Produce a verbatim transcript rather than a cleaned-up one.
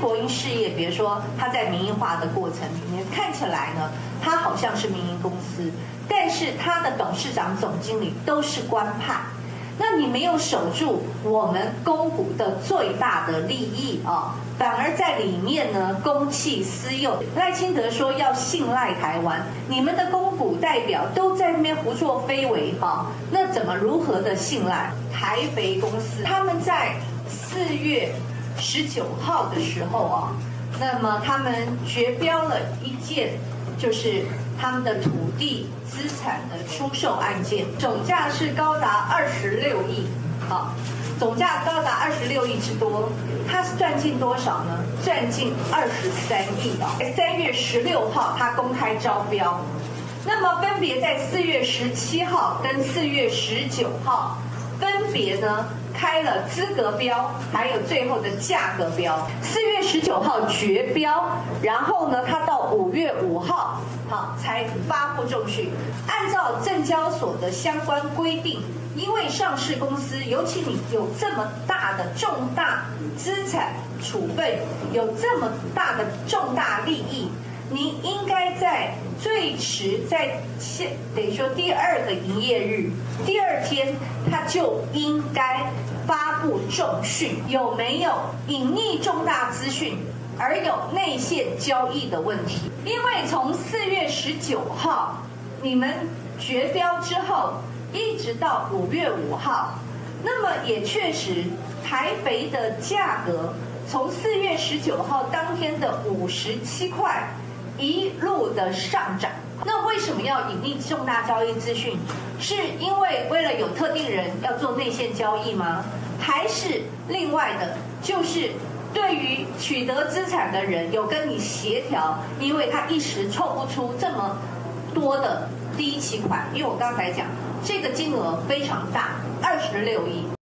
国营事业，比如说它在民营化的过程里面，看起来呢，它好像是民营公司，但是它的董事长、总经理都是官派。那你没有守住我们公股的最大的利益啊，反而在里面呢公器私用。赖清德说要信赖台湾，你们的公股代表都在那边胡作非为啊，那怎么如何的信赖？台肥公司他们在四月十九号的时候啊，那么他们决标了一件，就是他们的土地资产的出售案件，总价是高达二十六亿，好，总价高达二十六亿之多，他是赚进多少呢？赚进二十三亿啊！三月十六号他公开招标，那么分别在四月十七号跟四月十九号，分别呢开了资格标，还有最后的价格标。四月十九号决标，然后呢，他到五月五号，好才发布重讯。按照证交所的相关规定，因为上市公司，尤其你有这么大的重大资产处分，有这么大的重大利益，你应该在最迟在现等于说第二个营业日，第二天他就应该发布重讯，有没有隐匿重大资讯而有内线交易的问题？因为从四月十九号你们决标之后，一直到五月五号，那么也确实台肥的价格从四月十九号当天的五十七块一路的上涨。那为什么要隐匿重大交易资讯？是因为为了有特定人要做内线交易吗？还是另外的，就是对于取得资产的人有跟你协调，因为他一时凑不出这么多的第一期款，因为我刚才讲这个金额非常大，二十六亿。